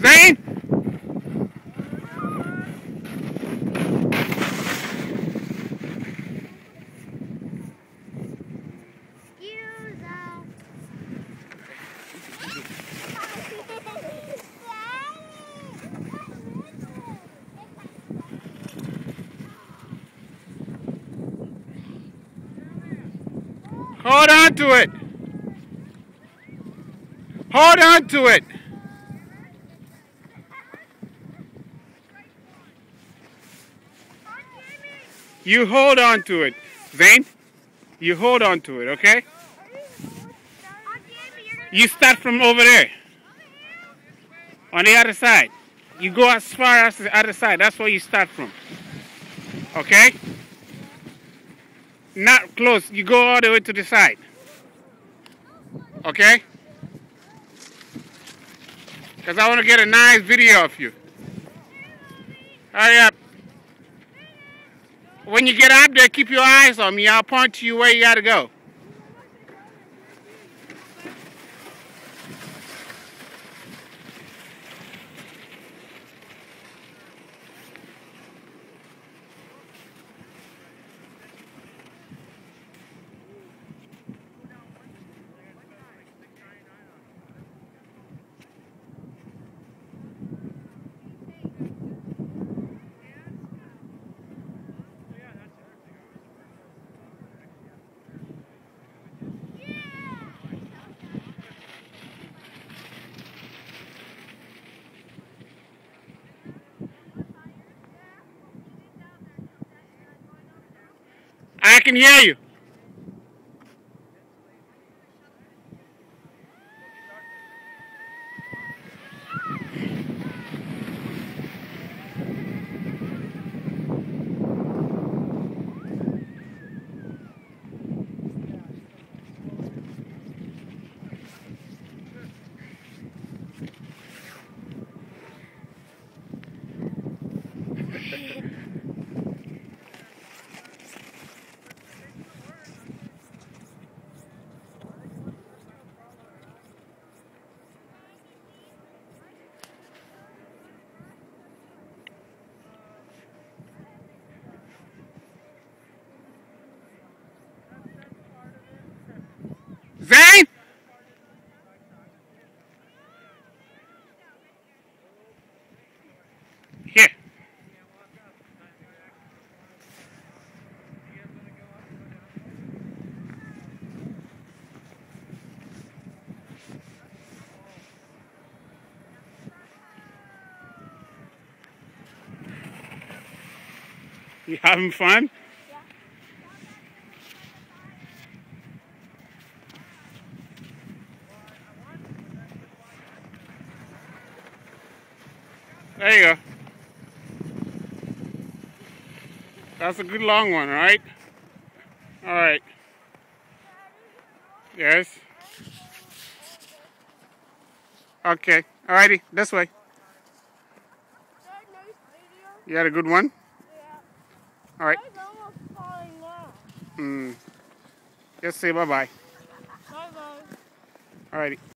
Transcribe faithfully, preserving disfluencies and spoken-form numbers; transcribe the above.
Zane? Hold on to it. Hold on to it. You hold on to it, Zane. You hold on to it, okay? You start from over there. On the other side. You go as far as the other side. That's where you start from. Okay? Not close. You go all the way to the side. Okay? Because I want to get a nice video of you. Hurry up. When you get up there, keep your eyes on me. I'll point to you where you got to go. I can hear you. Zane? Here. You having fun? There you go. That's a good long one, right? All right. Yes. Okay. Alrighty. This way. You had a good one? Yeah. All right. Almost falling down. Hmm. Just say bye-bye. Bye-bye. Alrighty.